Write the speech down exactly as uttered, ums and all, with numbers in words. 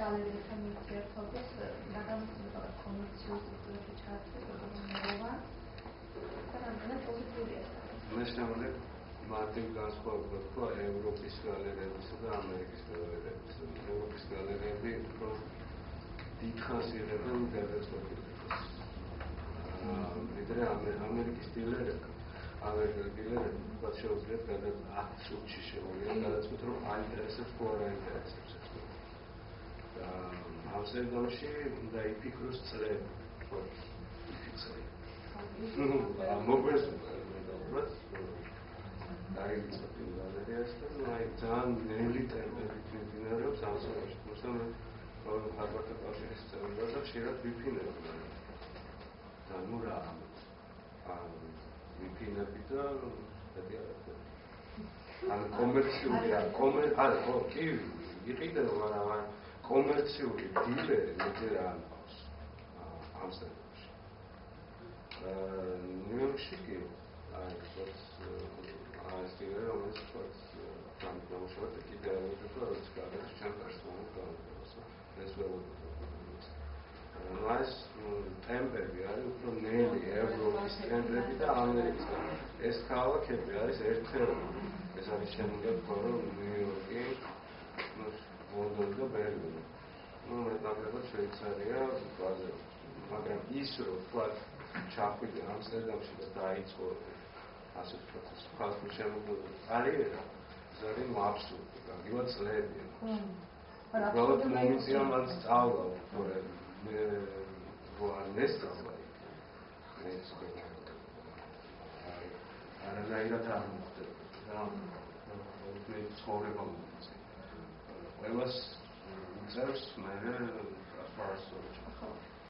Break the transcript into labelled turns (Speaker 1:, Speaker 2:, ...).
Speaker 1: გალერეებთან ურთიერთობის გადამოწმება კომერციულ კულტურაში ჩართება მოვა და რამდენად პოზიტიურია.
Speaker 2: მე შემიძლია მარტივ განსხვავებას ვთქვა ევროპის გალერეებისა და ამერიკის გალერეების. ევროპის გალერეები უფრო დიდხანს იღებენ გადაწყვეტილებას. ვიდრე ამერიკის დილერები, ამერიკელი დილერები უბრალოდ შეუძლიათ გადაც ათ სულში შემოვიდნენ გადაწყვეტ რომ აინტერესებს თუ არ აინტერესებს ეს. და ამსტერდამში უნდა იფიქროს წლები, ხო? იფიქრე. მოგვესწრება უბრალოდ დაიწყო გალერეას და აი ძალიან ნელი ტემპებით მიმდინარეობს ამსტერდამში. თუმცა მე ხარვატთა კავშირის წევრი ვარ და ხშირად ვიფინებ. და ნუ რა ვიფინები და მეტი არ არის. ან კომერციული კომერ არა ხო კი იყიდე მაგრამ კომერციული დილერი მეტი რა ამბავს ამსტერდამში. ნიუ-იორკში კი აი ეს აი ეს დილერი რომელიც თქვათ გამოსავთ კიდე არა ეს გადაჭრა ჩემ პერსონალურად ეს ველოდოთ. მას ტემპები არის უფრო ნელი ევროპის ტემპები და ამერიკის. ეს ქალაქები არის ერთეული. ეს არის შემიძლია თქვა რომ ნიუ-იორკი, ლონდონი და ბერლინი. ნუ მეტნაკლებად შვეიცარია ბაზარი. მაგრამ ის რომ თქვა ჩახვიდე ამსტერდამში და დაიწყო ასე ვთქვათ ეს ხალხური შემოქმედება კარიერა ეს არის აბსურდი. გაგივა წლებია. უბრალოდ მომიწია მან სწავლა თორე მე ვარ მესწავლა იქ. მე სწავლა. არანაირად არ მოხდება. და მე ცხოვრება მომიწია. ყველას უწევს მე ტრანსპორტს